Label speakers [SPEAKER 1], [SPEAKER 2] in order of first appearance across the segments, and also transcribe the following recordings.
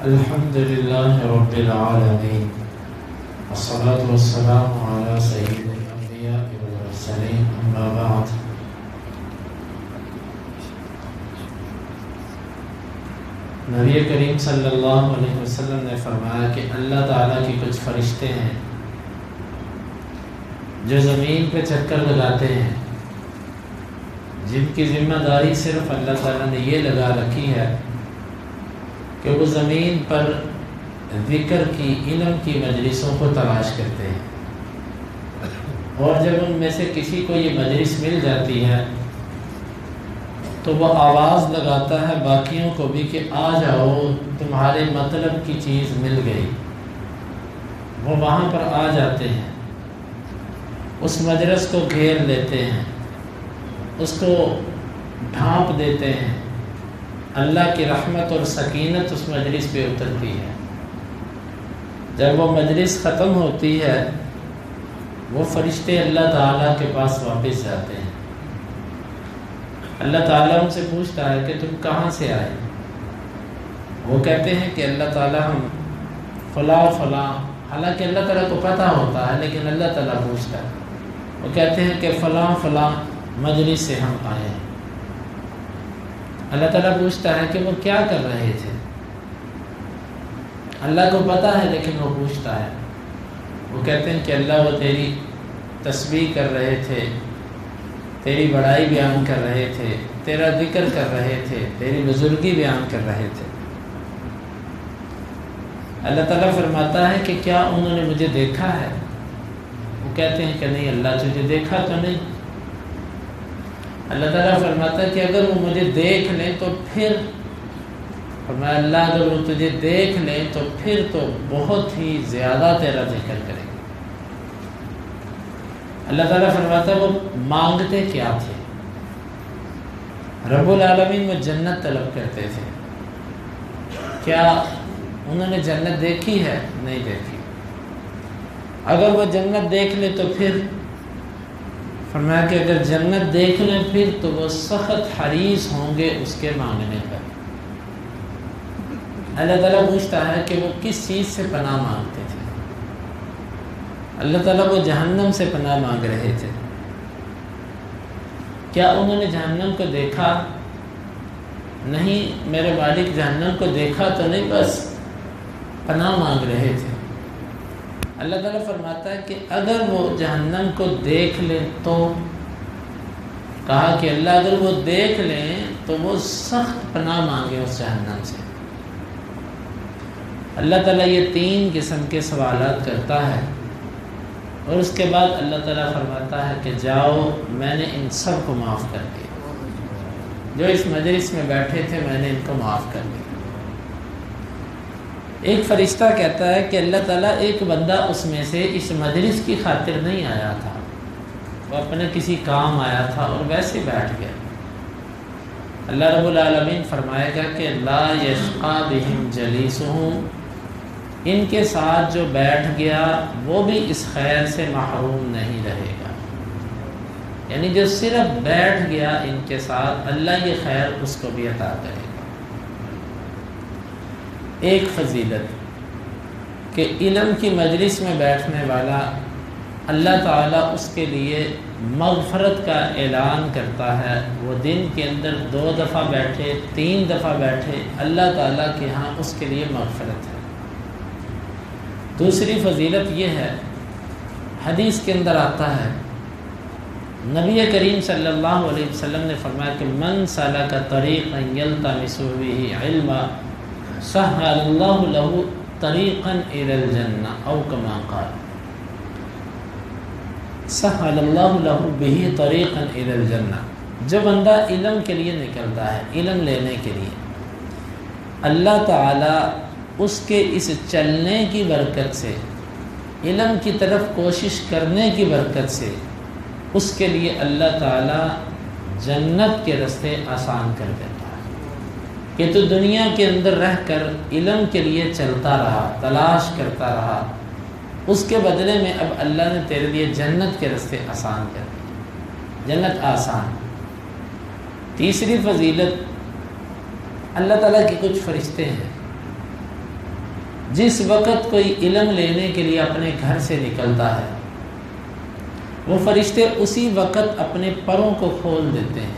[SPEAKER 1] الحمد لله رب العالمين والصلاة والسلام على سيد الأنبياء والمرسلين أما بعد نبی کریم صلی اللہ علیہ وسلم نے فرمایا کہ اللہ تعالیٰ کی کچھ فرشتے ہیں جو زمین پہ چکر لگاتے ہیں، جن کی ذمہ داری صرف اللہ تعالیٰ نے یہ لگا رکھی ہے کہ وہ زمین پر ذکر کی، علم کی مجلسوں کو تلاش کرتے ہیں، اور جب ان میں سے کسی کو یہ مجلس مل جاتی ہے تو وہ آواز لگاتا ہے باقیوں کو بھی کہ آ جاؤ، تمہارے مطلب کی چیز مل گئی۔ وہ وہاں پر آ جاتے ہیں، اس مجلس کو گھیر لیتے ہیں، اس کو ڈھانپ دیتے ہیں، اللہ کی رحمت اور سکینت اس مجلس پہ اترتی ہے۔ جب وہ مجلس ختم ہوتی ہے وہ فرشتے اللہ تعالیٰ کے پاس واپس جاتے ہیں۔ اللہ تعالیٰ ان سے پوچھتا ہے کہ تم کہاں سے آئے؟ وہ کہتے ہیں کہ اللہ تعالیٰ ہم فلاں فلاں، حالانکہ اللہ تعالیٰ کو پتہ ہوتا ہے لیکن اللہ تعالیٰ پوچھتا ہے۔ وہ کہتے ہیں کہ فلاں فلاں مجلس سے ہم آئے ہیں۔ اللہ تعالیٰ پوچھتا ہے کہ وہ کیا کر رہے تھے؟ اللہ کو پتہ ہے لیکن وہ پوچھتا ہے۔ وہ کہتے ہیں کہ اللہ وہ تیری تسبیح کر رہے تھے، تیری بڑائی بیان کر رہے تھے، تیرا ذکر کر رہے تھے، تیری بزرگی بیان کر رہے تھے۔ اللہ تعالیٰ فرماتا ہے کہ کیا انہوں نے مجھے دیکھا ہے؟ وہ کہتے ہیں کہ نہیں اللہ تجھے دیکھا تو نہیں۔ اللہ تعالیٰ فرماتا ہے کہ اگر وہ مجھے دیکھ لیں تو پھر، فرمایا اللہ اگر وہ تجھے دیکھ لیں تو پھر تو بہت ہی زیادہ تیرا ذکر کریں۔ اللہ تعالیٰ فرماتا ہے وہ مانگتے کیا تھے؟ رب العالمین وہ جنت طلب کرتے تھے۔ کیا انہوں نے جنت دیکھی ہے؟ نہیں دیکھی۔ اگر وہ جنت دیکھ لے تو پھر، فرمایا کہ اگر جنت دیکھ لیں پھر تو وہ سخت حریص ہوں گے اس کے مانگنے پر۔ اللہ تعالیٰ پوچھتا ہے کہ وہ کس چیز سے پناہ مانگتے تھے؟ اللہ تعالیٰ وہ جہنم سے پناہ مانگ رہے تھے۔ کیا انہوں نے جہنم کو دیکھا؟ نہیں، میرے مالک جہنم کو دیکھا تو نہیں، بس پناہ مانگ رہے تھے۔ اللہ تعالیٰ فرماتا ہے کہ اگر وہ جہنم کو دیکھ لیں تو، کہا کہ اللہ اگر وہ دیکھ لیں تو وہ سخت پناہ مانگے اس جہنم سے۔ اللہ تعالیٰ یہ 3 قسم کے سوالات کرتا ہے، اور اس کے بعد اللہ تعالیٰ فرماتا ہے کہ جاؤ میں نے ان سب کو معاف کر دیا، جو اس مجلس میں بیٹھے تھے میں نے ان کو معاف کر دیا۔ ایک فرشتہ کہتا ہے کہ اللہ تعالیٰ ایک بندہ اس میں سے اس مجلس کی خاطر نہیں آیا تھا، وہ اپنے کسی کام آیا تھا اور ویسے بیٹھ گیا۔ اللہ رب العالمین فرمائے گا کہ لا یشقی بہم جلیسہم، ان کے ساتھ جو بیٹھ گیا وہ بھی اس خیر سے محروم نہیں رہے گا۔ یعنی جو صرف بیٹھ گیا ان کے ساتھ، اللہ یہ خیر اس کو بھی عطا کرے گا۔ ایک فضیلت کہ علم کی مجلس میں بیٹھنے والا اللہ تعالیٰ اس کے لیے مغفرت کا اعلان کرتا ہے۔ وہ دن کے اندر 2 دفعہ بیٹھے، 3 دفعہ بیٹھے، اللہ تعالیٰ کے ہاں اس کے لیے مغفرت ہے۔ دوسری فضیلت یہ ہے، حدیث کے اندر آتا ہے، نبی کریم صلی اللہ علیہ وسلم نے فرمایا کہ من سلک طریقا یلتمس بہ علما سہل اللہ لہ طریقا الی الجنہ او کما قال، سہل اللہ لہ بہ طریقا الی الجنہ۔ جو بندہ علم کے لیے نکلتا ہے، علم لینے کے لیے، اللہ تعالیٰ اس کے اس چلنے کی برکت سے، علم کی طرف کوشش کرنے کی برکت سے، اس کے لیے اللہ تعالیٰ جنت کے راستے آسان کر دیتا ہے کہ تو دنیا کے اندر رہ کر علم کے لیے چلتا رہا، تلاش کرتا رہا، اس کے بدلے میں اب اللہ نے تیرے لیے جنت کے راستے آسان کر دیے، جنت آسان۔ تیسری فضیلت، اللہ تعالیٰ کے کچھ فرشتے ہیں جس وقت کوئی علم لینے کے لیے اپنے گھر سے نکلتا ہے وہ فرشتے اسی وقت اپنے پروں کو کھول دیتے ہیں،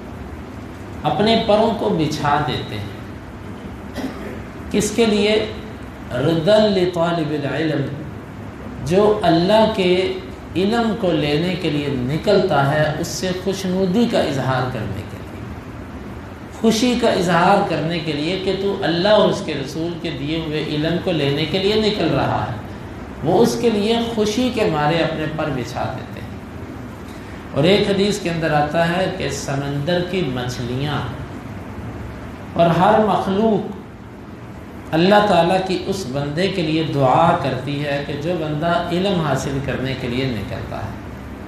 [SPEAKER 1] اپنے پروں کو بچھا دیتے ہیں۔ کس کے لیے؟ رضا لطالب العلم، جو اللہ کے علم کو لینے کے لیے نکلتا ہے اس سے خوشنودی کا اظہار کرنے کے لیے، خوشی کا اظہار کرنے کے لیے کہ تو اللہ اور اس کے رسول کے دیے ہوئے علم کو لینے کے لیے نکل رہا ہے، وہ اس کے لیے خوشی کے مارے اپنے پر بچھا دیتے ہیں۔ اور ایک حدیث کے اندر آتا ہے کہ سمندر کی مچھلیاں اور ہر مخلوق اللہ تعالیٰ کی اس بندے کے لیے دعا کرتی ہے کہ جو بندہ علم حاصل کرنے کے لیے نکلتا ہے۔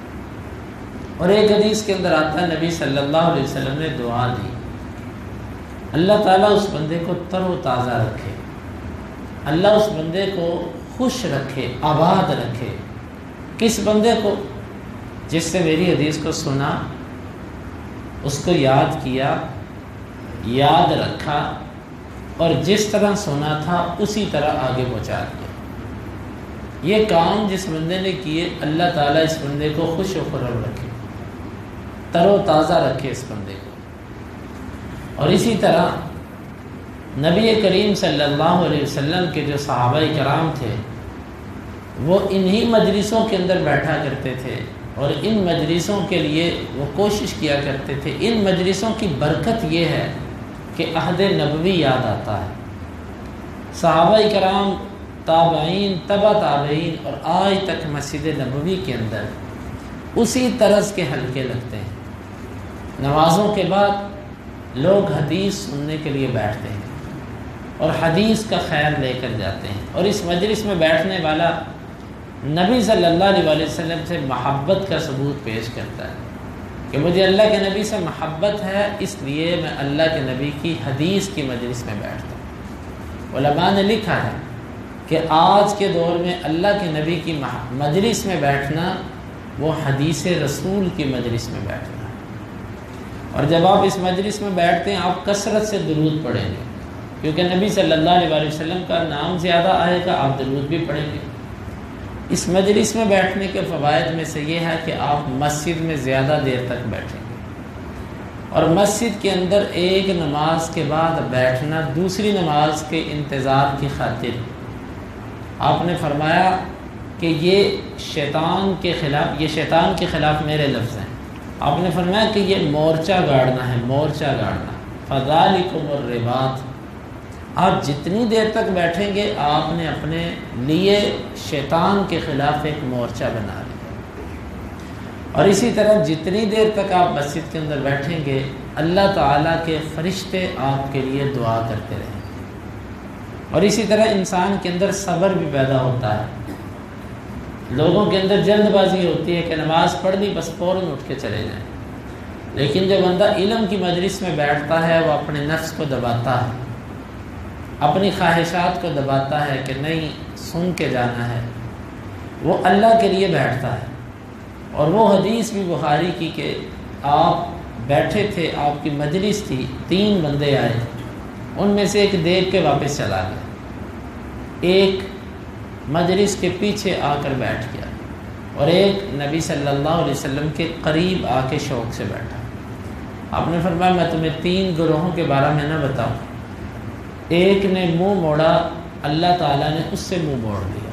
[SPEAKER 1] اور ایک حدیث کے اندر آتا ہے نبی صلی اللہ علیہ وسلم نے دعا دی، اللہ تعالیٰ اس بندے کو تر و تازہ رکھے، اللہ اس بندے کو خوش رکھے، آباد رکھے۔ کس بندے کو؟ جس سے میری حدیث کو سنا، اس کو یاد کیا، یاد رکھا، اور جس طرح سنا تھا اسی طرح آگے پہنچا دیا۔ یہ کام جس بندے نے کیے، اللہ تعالیٰ اس بندے کو خوش و خرم رکھے، تر و تازہ رکھے اس بندے کو۔ اور اسی طرح نبی کریم صلی اللہ علیہ وسلم کے جو صحابہ کرام تھے وہ انہی مجلسوں کے اندر بیٹھا کرتے تھے، اور ان مجلسوں کے لیے وہ کوشش کیا کرتے تھے۔ ان مجلسوں کی برکت یہ ہے کہ عہد نبوی یاد آتا ہے، صحابہ کرام، تابعین، تبع تابعین، اور آج تک مسجد نبوی کے اندر اسی طرز کے حلقے لگتے ہیں۔ نمازوں کے بعد لوگ حدیث سننے کے لیے بیٹھتے ہیں اور حدیث کا خیر لے کر جاتے ہیں، اور اس مجلس میں بیٹھنے والا نبی صلی اللہ علیہ وسلم سے محبت کا ثبوت پیش کرتا ہے کہ مجھے اللہ کے نبی سے محبت ہے، اس لیے میں اللہ کے نبی کی حدیث کی مجلس میں بیٹھتا ہوں۔ علماء نے لکھا ہے کہ آج کے دور میں اللہ کے نبی کی مجلس میں بیٹھنا وہ حدیث رسول کی مجلس میں بیٹھنا ہے۔ اور جب آپ اس مجلس میں بیٹھتے ہیں آپ کثرت سے درود پڑھیں گے، کیونکہ نبی صلی اللہ علیہ وسلم کا نام زیادہ آئے گا، آپ درود بھی پڑھیں گے۔ اس مجلس میں بیٹھنے کے فوائد میں سے یہ ہے کہ آپ مسجد میں زیادہ دیر تک بیٹھیں گے، اور مسجد کے اندر ایک نماز کے بعد بیٹھنا دوسری نماز کے انتظار کی خاطر، آپ نے فرمایا کہ یہ شیطان کے خلاف میرے لفظ ہیں، آپ نے فرمایا کہ یہ مورچہ گاڑنا ہے، مورچہ گاڑنا، فذالکم الرباط۔ آپ جتنی دیر تک بیٹھیں گے آپ نے اپنے لیے شیطان کے خلاف ایک مورچہ بنا لیا، اور اسی طرح جتنی دیر تک آپ مسجد کے اندر بیٹھیں گے اللہ تعالیٰ کے فرشتے آپ کے لیے دعا کرتے رہیں، اور اسی طرح انسان کے اندر صبر بھی پیدا ہوتا ہے۔ لوگوں کے اندر جلد بازی ہوتی ہے کہ نماز پڑھ لی بس فوراً اٹھ کے چلے جائیں، لیکن جو بندہ علم کی مجلس میں بیٹھتا ہے وہ اپنے نفس کو دباتا ہے، اپنی خواہشات کو دباتا ہے کہ نہیں سن کے جانا ہے، وہ اللہ کے لیے بیٹھتا ہے۔ اور وہ حدیث بھی بخاری کی کہ آپ بیٹھے تھے، آپ کی مجلس تھی، 3 بندے آئے، ان میں سے ایک دیکھ کے واپس چلا گیا، ایک مجلس کے پیچھے آ کر بیٹھ گیا، اور ایک نبی صلی اللہ علیہ وسلم کے قریب آ کے شوق سے بیٹھا۔ آپ نے فرمایا میں تمہیں 3 گروہوں کے بارے میں نہ بتاؤں، ایک نے منہ موڑا، اللہ تعالیٰ نے اس سے منہ موڑ دیا،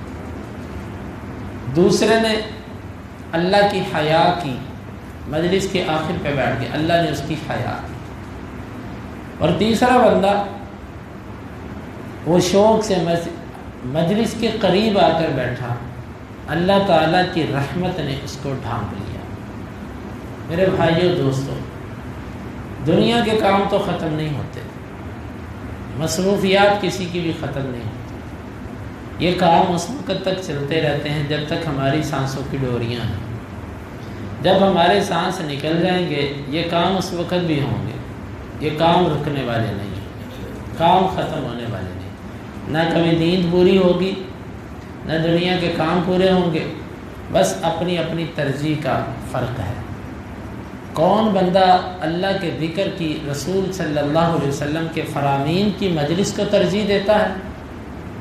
[SPEAKER 1] دوسرے نے اللہ کی حیا کی، مجلس کے آخر پہ بیٹھ گیا، اللہ نے اس کی حیا کی، اور تیسرا بندہ وہ شوق سے مجلس کے قریب آ کر بیٹھا، اللہ تعالیٰ کی رحمت نے اس کو ڈھانپ لیا۔ میرے بھائیوں دوستوں، دنیا کے کام تو ختم نہیں ہوتے، مصروفیات کسی کی بھی ختم نہیں ہوتی، یہ کام اس وقت تک چلتے رہتے ہیں جب تک ہماری سانسوں کی ڈوریاں ہیں، جب ہمارے سانس نکل جائیں گے یہ کام اس وقت بھی ہوں گے، یہ کام رکنے والے نہیں ہیں، کام ختم ہونے والے نہیں، نہ کبھی نیند پوری ہوگی نہ دنیا کے کام پورے ہوں گے، بس اپنی اپنی ترجیح کا فرق ہے۔ کون بندہ اللہ کے ذکر کی، رسول صلی اللہ علیہ وسلم کے فرامین کی مجلس کو ترجیح دیتا ہے،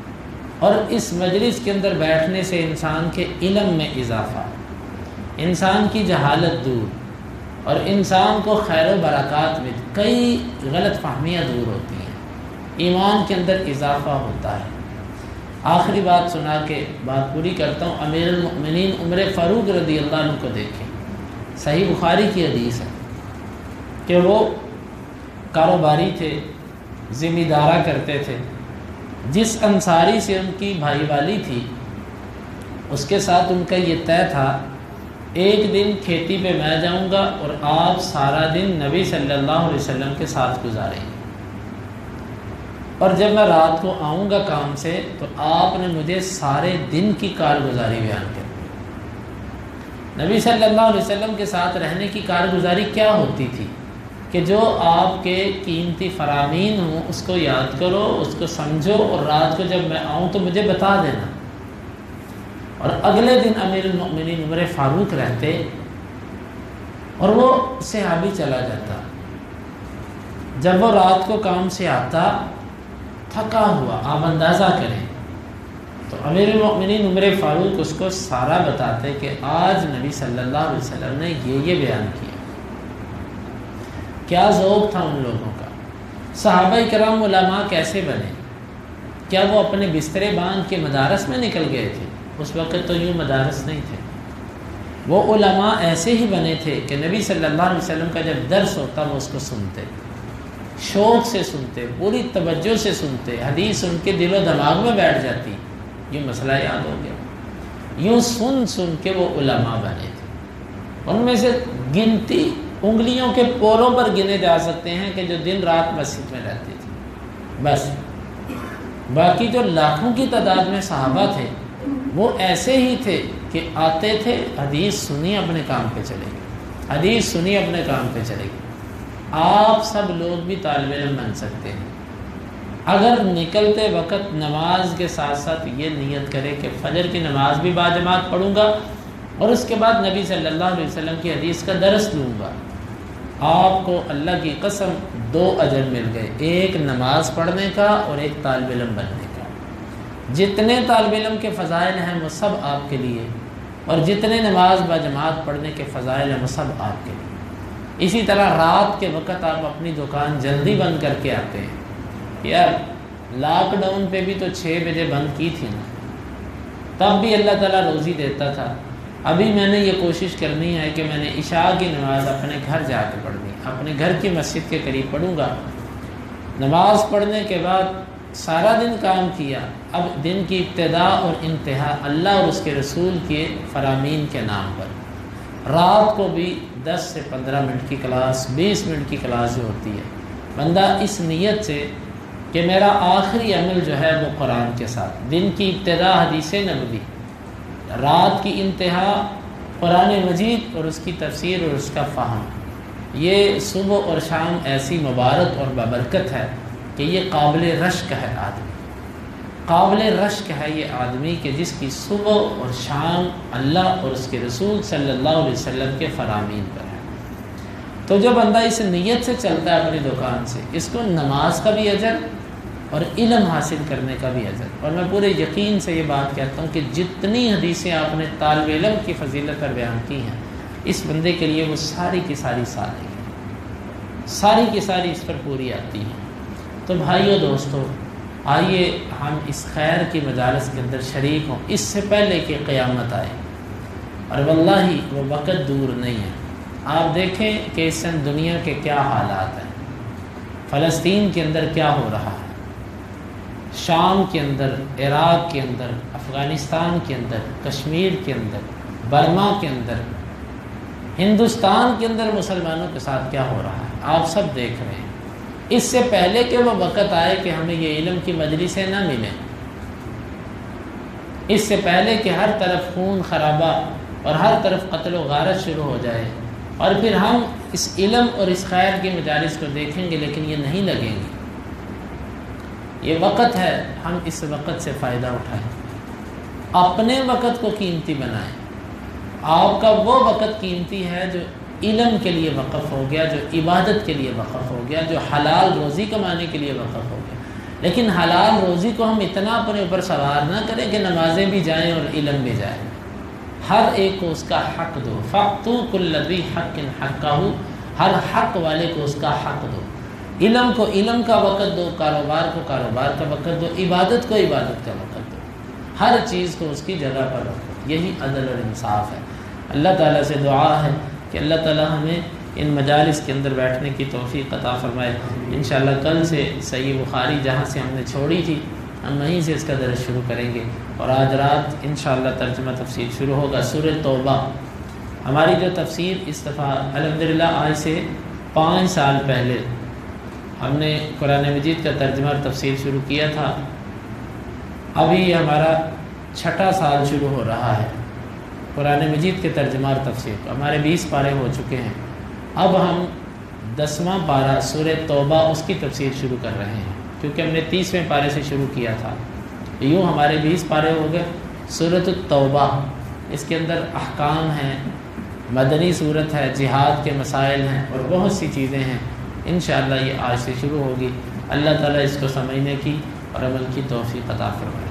[SPEAKER 1] اور اس مجلس کے اندر بیٹھنے سے انسان کے علم میں اضافہ، انسان کی جہالت دور اور انسان کو خیر و برکات میں کئی غلط فہمیاں دور ہوتی ہیں، ایمان کے اندر اضافہ ہوتا ہے۔ آخری بات سنا کے بات پوری کرتا ہوں۔ امیر المؤمنین عمر فاروق رضی اللہ عنہ کو دیکھیں، صحیح بخاری کی حدیث ہے کہ وہ کاروباری تھے، ذمہ دارا کرتے تھے۔ جس انصاری سے ان کی بھائی والی تھی اس کے ساتھ ان کا یہ طے تھا، ایک دن کھیتی پہ میں جاؤں گا اور آپ سارا دن نبی صلی اللہ علیہ وسلم کے ساتھ گزاریں گے، اور جب میں رات کو آؤں گا کام سے تو آپ نے مجھے سارے دن کی کارگزاری بیان کر دی۔ نبی صلی اللہ علیہ وسلم کے ساتھ رہنے کی کارگزاری کیا ہوتی تھی کہ جو آپ کے قیمتی فرامین ہوں اس کو یاد کرو، اس کو سمجھو، اور رات کو جب میں آؤں تو مجھے بتا دینا۔ اور اگلے دن امیر المؤمنین عمر فاروق رہتے اور وہ صحابی چلا جاتا۔ جب وہ رات کو کام سے آتا تھکا ہوا، آپ اندازہ کریں، تو امیر المؤمنین عمر فاروق اس کو سارا بتاتے کہ آج نبی صلی اللہ علیہ وسلم نے یہ بیان کیا۔ کیا ذوق تھا ان لوگوں کا۔ صحابہ کرام علماء کیسے بنے؟ کیا وہ اپنے بسترے باندھ کے مدارس میں نکل گئے تھے؟ اس وقت تو یوں مدارس نہیں تھے۔ وہ علماء ایسے ہی بنے تھے کہ نبی صلی اللہ علیہ وسلم کا جب درس ہوتا وہ اس کو سنتے، شوق سے سنتے، پوری توجہ سے سنتے، حدیث ان کے دل و دماغ میں بیٹھ جاتی، یہ مسئلہ یاد ہو گیا۔ یوں سن سن کے وہ علماء بنے تھے۔ ان میں سے گنتی انگلیوں کے پوروں پر گنے جا سکتے ہیں کہ جو دن رات مسجد میں رہتے تھے، بس۔ باقی جو لاکھوں کی تعداد میں صحابہ تھے وہ ایسے ہی تھے کہ آتے تھے، حدیث سنی، اپنے کام پہ چلے گئے، حدیث سنی، اپنے کام پہ چلے گئے۔ آپ سب لوگ بھی طالب علم بن سکتے ہیں اگر نکلتے وقت نماز کے ساتھ ساتھ یہ نیت کرے کہ فجر کی نماز بھی باجماعت پڑھوں گا اور اس کے بعد نبی صلی اللہ علیہ وسلم کی حدیث کا درس دوں گا۔ آپ کو اللہ کی قسم 2 اجر مل گئے، ایک نماز پڑھنے کا اور ایک طالب علم بننے کا۔ جتنے طالب علم کے فضائل ہیں وہ سب آپ کے لیے، اور جتنے نماز باجماعت پڑھنے کے فضائل ہیں وہ سب آپ کے لیے۔ اسی طرح رات کے وقت آپ اپنی دکان جلدی بند کر کے آتے ہیں۔ یار لاک ڈاؤن پہ بھی تو 6 بجے بند کی تھی نا، تب بھی اللہ تعالیٰ روزی دیتا تھا۔ ابھی میں نے یہ کوشش کرنی ہے کہ میں نے عشاء کی نماز اپنے گھر جا کے پڑھنی، اپنے گھر کی مسجد کے قریب پڑھوں گا۔ نماز پڑھنے کے بعد سارا دن کام کیا، اب دن کی ابتدا اور انتہا اللہ اور اس کے رسول کے فرامین کے نام پر۔ رات کو بھی 10 سے 15 منٹ کی کلاس، 20 منٹ کی کلاس جو ہوتی ہے، بندہ اس نیت سے کہ میرا آخری عمل جو ہے وہ قرآن کے ساتھ، دن کی ابتدا حدیث نبوی، رات کی انتہا قرآن مجید اور اس کی تفسیر اور اس کا فہم۔ یہ صبح اور شام ایسی مبارک اور بابرکت ہے کہ یہ قابل رشک ہے آدمی، قابل رشک ہے یہ آدمی کہ جس کی صبح اور شام اللہ اور اس کے رسول صلی اللہ علیہ وسلم کے فرامین پر ہے۔ تو جو بندہ اس نیت سے چلتا ہے اپنی دکان سے، اس کو نماز کا بھی اجر اور علم حاصل کرنے کا بھی اجر۔ اور میں پورے یقین سے یہ بات کہتا ہوں کہ جتنی حدیثیں آپ نے طالب علم کی فضیلت پر بیان کی ہیں، اس بندے کے لیے وہ ساری کی ساری صالح ہیں، ساری کی ساری اس پر پوری آتی ہیں۔ تو بھائیو دوستو، آئیے ہم اس خیر کی مجالس کے اندر شریک ہوں اس سے پہلے کہ قیامت آئے، اور واللہ وہ وقت دور نہیں ہے۔ آپ دیکھیں کہ اس سن دنیا کے کیا حالات ہیں، فلسطین کے اندر کیا ہو رہا ہے، شام کے اندر، عراق کے اندر، افغانستان کے اندر، کشمیر کے اندر، برما کے اندر، ہندوستان کے اندر مسلمانوں کے ساتھ کیا ہو رہا ہے، آپ سب دیکھ رہے ہیں۔ اس سے پہلے کہ وہ وقت آئے کہ ہمیں یہ علم کی مجلسیں نہ ملیں، اس سے پہلے کہ ہر طرف خون خرابہ اور ہر طرف قتل و غارت شروع ہو جائے، اور پھر ہم اس علم اور اس خیر کی مجالس کو دیکھیں گے لیکن یہ نہیں لگیں گے۔ یہ وقت ہے، ہم اس وقت سے فائدہ اٹھائیں، اپنے وقت کو قیمتی بنائیں۔ آپ کا وہ وقت قیمتی ہے جو علم کے لیے وقف ہو گیا، جو عبادت کے لیے وقف ہو گیا، جو حلال روزی کمانے کے لیے وقف ہو گیا۔ لیکن حلال روزی کو ہم اتنا اپنے اوپر سوار نہ کریں کہ نمازیں بھی جائیں اور علم بھی جائیں۔ ہر ایک کو اس کا حق دو، فَأْتُوا كُلَّ ذِي حَقٍّ حَقَّهُ، ہر حق والے کو اس کا حق دو۔ علم کو علم کا وقت دو، کاروبار کو کاروبار کا وقت دو، عبادت کو عبادت کا وقت دو، ہر چیز کو اس کی جگہ پر رکھو۔ یہی عدل اور انصاف ہے۔ اللہ تعالیٰ سے دعا ہے کہ اللہ تعالیٰ ہمیں ان مجالس کے اندر بیٹھنے کی توفیق عطا فرمائے۔ انشاءاللہ کل سے صحیح بخاری جہاں سے ہم نے چھوڑی تھی ہم وہیں سے اس کا درس شروع کریں گے، اور آج رات انشاءاللہ ترجمہ تفسیر شروع ہوگا سورہ توبہ۔ ہماری جو تفسیر اس دفعہ الحمدللہ آج سے 5 سال پہلے ہم نے قرآن مجید کا ترجمہ اور تفسیر شروع کیا تھا، ابھی یہ ہمارا 6واں سال شروع ہو رہا ہے قرآن مجید کے ترجمہ اور تفسیر کو۔ ہمارے 20 پارے ہو چکے ہیں، اب ہم 10واں پارہ سورہ توبہ اس کی تفسیر شروع کر رہے ہیں، کیونکہ ہم نے 30ویں پارے سے شروع کیا تھا۔ یوں ہمارے 20 پارے ہو گئے۔ سورۃ التوبہ، اس کے اندر احکام ہیں، مدنی صورت ہے، جہاد کے مسائل ہیں اور بہت سی چیزیں ہیں۔ انشاءاللہ یہ آج سے شروع ہوگی۔ اللہ تعالیٰ اس کو سمجھنے کی اور عمل کی توفیق عطا فرمائے۔